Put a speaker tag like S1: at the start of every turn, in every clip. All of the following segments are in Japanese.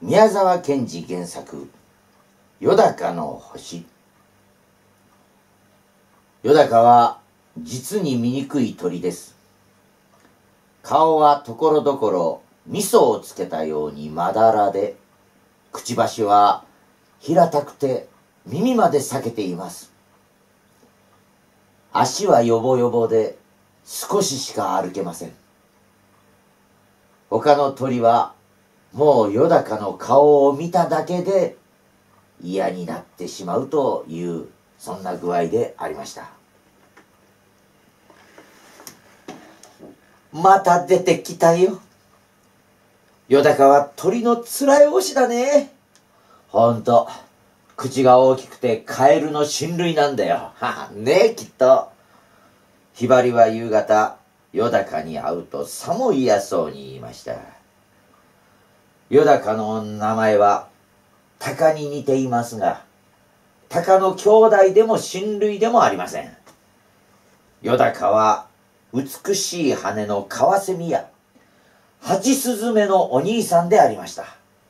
S1: 宮沢賢治原作「よだかの星」。よだかは実に醜い鳥です。顔はところどころ味噌をつけたようにまだらで、くちばしは平たくて耳まで裂けています。足はよぼよぼで少ししか歩けません。他の鳥はもうよだかの顔を見ただけで嫌になってしまうという、そんな具合でありました。また出てきたよ。よだかは鳥のつらい推しだね。ほんと、口が大きくてカエルの親類なんだよ。ねえ、きっと。ひばりは夕方、よだかに会うとさも嫌そうに言いました。よだかの名前は鷹に似ていますが、鷹の兄弟でも親類でもありません。よだかは美しい羽のカワセミやハチスズメのお兄さんでありました。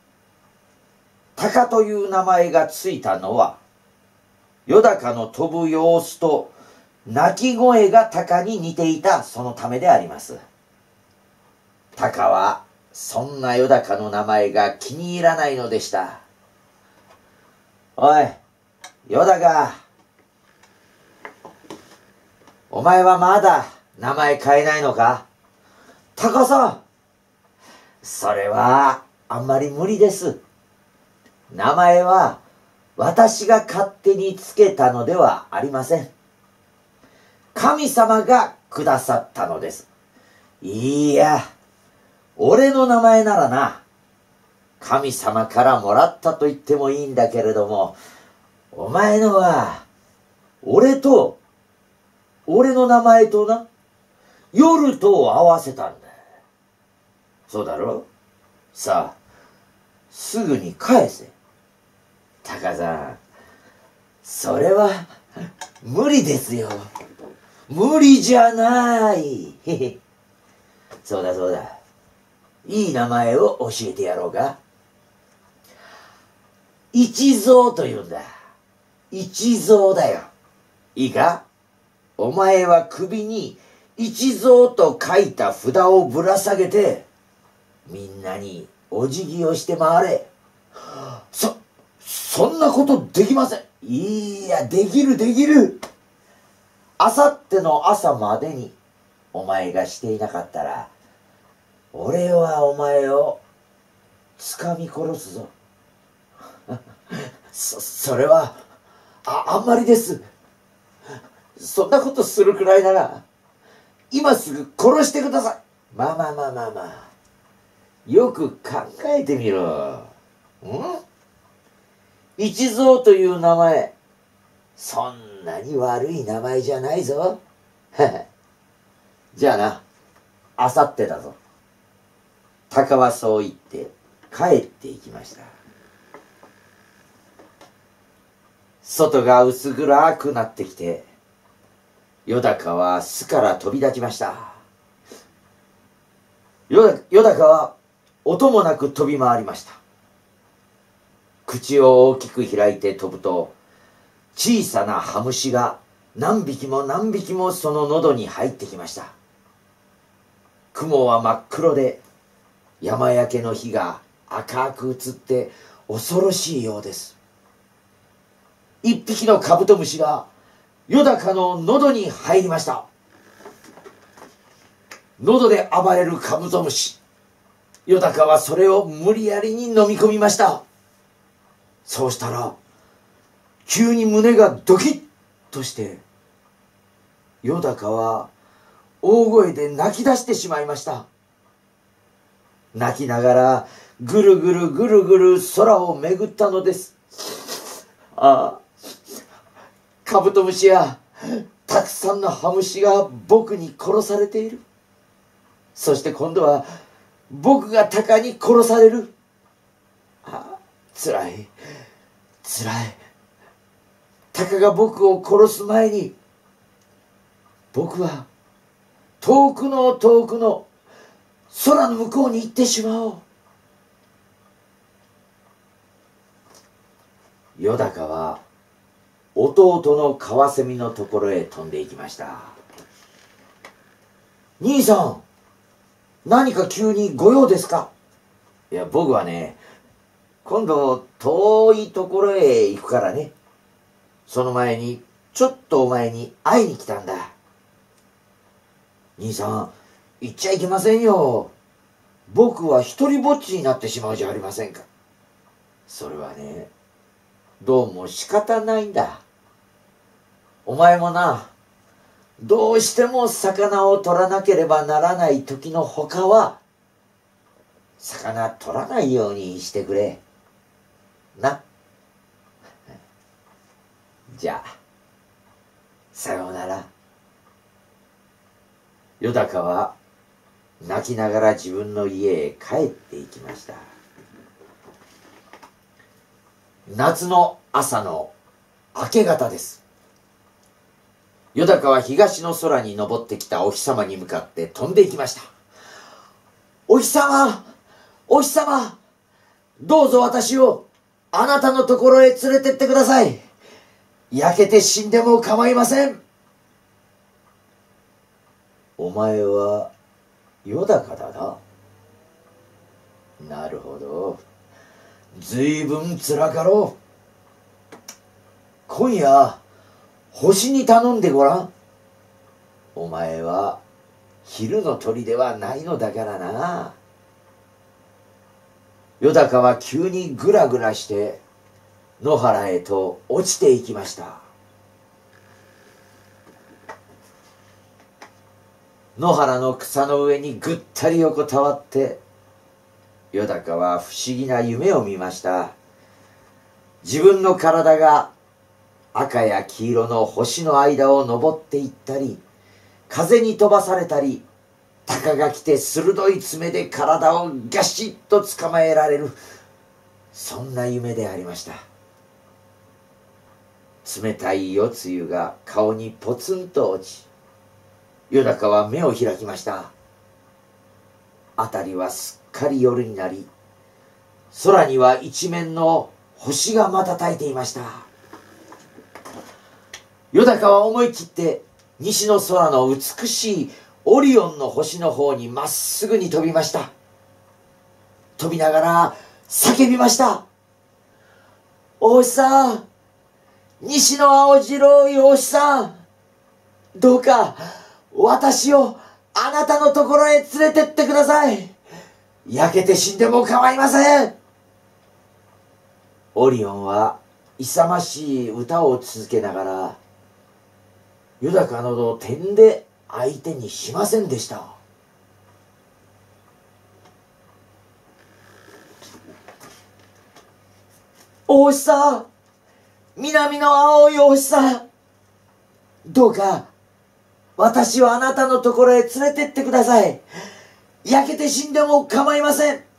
S1: 鷹という名前がついたのは、よだかの飛ぶ様子と鳴き声が鷹に似ていたそのためであります。鷹はそんなよだかの名前が気に入らないのでした。おい、よだか。お前はまだ名前変えないのか？鷹さん。それはあんまり無理です。名前は私が勝手につけたのではありません。神様がくださったのです。いや、俺の名前ならな、神様からもらったと言ってもいいんだけれども、お前のは、俺の名前とな、夜と合わせたんだ。そうだろ？さあ、すぐに返せ。鷹さん、それは無理ですよ。無理じゃない。そうだそうだ。いい名前を教えてやろうか。一蔵というんだ。一蔵だよ。いいか？お前は首に一蔵と書いた札をぶら下げて、みんなにお辞儀をして回れ。そんなことできません。いや、できるできる。あさっての朝までにお前がしていなかったら、俺はお前を掴み殺すぞ。それはあんまりです。そんなことするくらいなら今すぐ殺してください。まあよく考えてみろ。一蔵という名前、そんなに悪い名前じゃないぞ。じゃあな、あさってだぞ。鷹はそう言って帰っていきました。外が薄暗くなってきて、よだかは巣から飛び立ちました。よだかは音もなく飛び回りました。口を大きく開いて飛ぶと、小さなハムシが何匹も何匹もその喉に入ってきました。雲は真っ黒で、山焼けの火が赤く映って恐ろしいようです。一匹のカブトムシがよだかの喉に入りました。喉で暴れるカブトムシ。よだかはそれを無理やりに飲み込みました。そうしたら、急に胸がドキッとして、よだかは大声で泣き出してしまいました。泣きながらぐるぐるぐるぐる空を巡ったのです。ああ、カブトムシやたくさんのハムシが僕に殺されている。そして今度は僕が鷹に殺される。ああ、つらい。鷹が僕を殺す前に、僕は遠くの遠くの空の向こうに行ってしまおう。 よだかは弟のカワセミのところへ飛んでいきました。兄さん、何か急にご用ですか？いや、僕はね、今度遠いところへ行くからね。その前にちょっとお前に会いに来たんだ。兄さん、行っちゃいけませんよ。僕は一人ぼっちになってしまうじゃありませんか。それはね、どうも仕方ないんだ。お前もな、どうしても魚を取らなければならない時のほかは、魚取らないようにしてくれ。な。じゃあ、さようなら。よだかは泣きながら自分の家へ帰っていきました。夏の朝の明け方です。よだかは東の空に昇ってきたお日様に向かって飛んでいきました。お日様、お日様、どうぞ私をあなたのところへ連れてってください。焼けて死んでも構いません。お前はよだかだな。なるほど。ずいぶんつらかろう。今夜星に頼んでごらん。お前は昼の鳥ではないのだからな。よだかは急にグラグラして野原へと落ちていきました。野原の草の上にぐったり横たわってよだかは不思議な夢を見ました。自分の体が赤や黄色の星の間を登っていったり、風に飛ばされたり、鷹が来て鋭い爪で体をガシッと捕まえられる、そんな夢でありました。冷たい夜露が顔にポツンと落ち、よだかは目を開きました。辺りはすっかり夜になり、空には一面の星が瞬いていました。よだかは思い切って西の空の美しいオリオンの星の方にまっすぐに飛びました。飛びながら叫びました。お星さん、西の青白いお星さん、どうか私をあなたのところへ連れてってください。焼けて死んでも構いません。オリオンは勇ましい歌を続けながらよだかなど点で相手にしませんでした。お星さん、南の青いお星さん、どうか私をあなたのところへ連れてってください。焼けて死んでも構いません。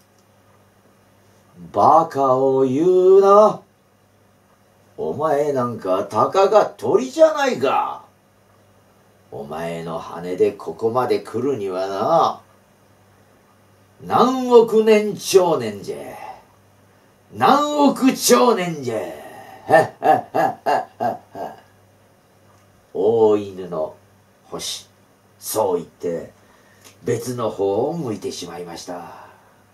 S1: バカを言うな。お前なんかたかが鳥じゃないか。お前の羽でここまで来るにはな、何億年長年じゃ。何億長年じゃ。はっはっはっはっは。大犬の星、そう言って別の方を向いてしまいました。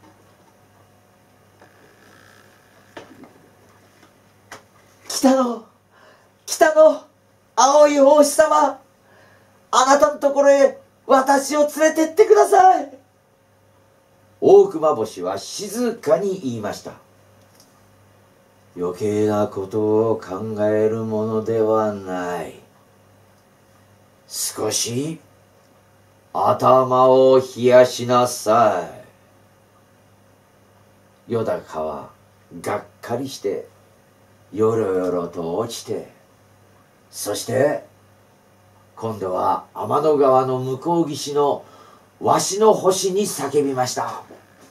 S1: 北の青いお星様、あなたのところへ私を連れてってください。大熊星は静かに言いました。余計なことを考えるものではない。少し頭を冷やしなさい。よだかはがっかりしてよろよろと落ちて、そして今度は天の川の向こう岸のわしの星に叫びました。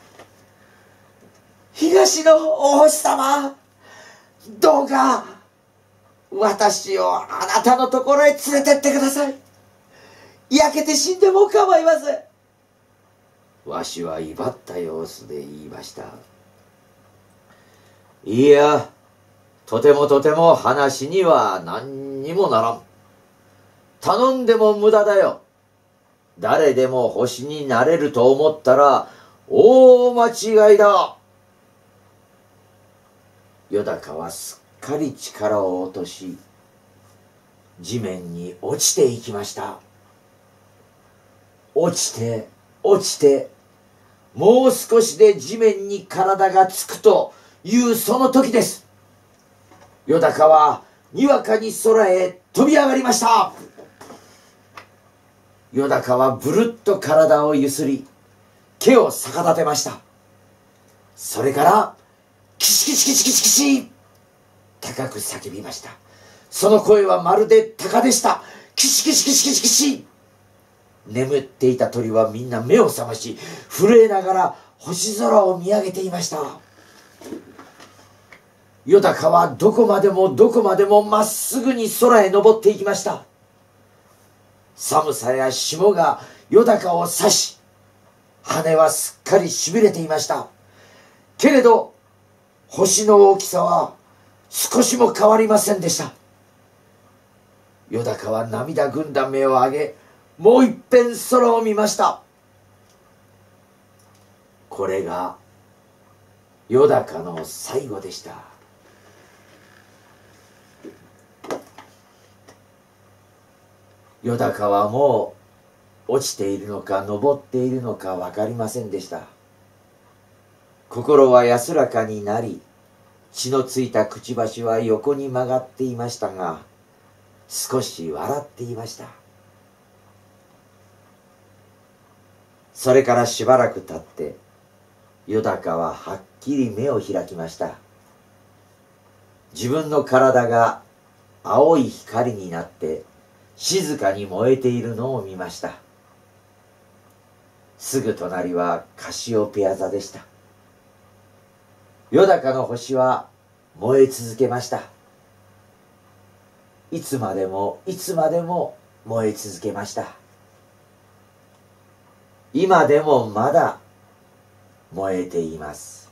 S1: 東のお星様、どうか私をあなたのところへ連れてってください。焼けて死んでも構いません。わしは威張った様子で言いました。いや、 とても話には何にもならん。頼んでも無駄だよ。誰でも星になれると思ったら大間違いだ。よだかはすっかり力を落とし、地面に落ちていきました。落ちて、もう少しで地面に体がつくというその時です。よだかはにわかに空へ飛び上がりました。よだかはぶるっと体をゆすり、毛を逆立てました。それから、キシキシキシキシキシ、高く叫びました。その声はまるで鷹でした。キシキシキシキシキシ。眠っていた鳥はみんな目を覚まし、震えながら星空を見上げていました。よだかはどこまでもまっすぐに空へ登っていきました。寒さや霜がよだかを刺し、羽はすっかりしびれていました。けれど星の大きさは少しも変わりませんでした。よだかは涙ぐんだ目を上げ、もう一遍空を見ました。これがよだかの最後でした。よだかはもう落ちているのか登っているのか分かりませんでした。心は安らかになり、血のついたくちばしは横に曲がっていましたが、少し笑っていました。それからしばらく経って、よだかははっきり目を開きました。自分の体が青い光になって静かに燃えているのを見ました。すぐ隣はカシオペア座でした。よだかの星は燃え続けました。いつまでも燃え続けました。今でもまだ燃えています。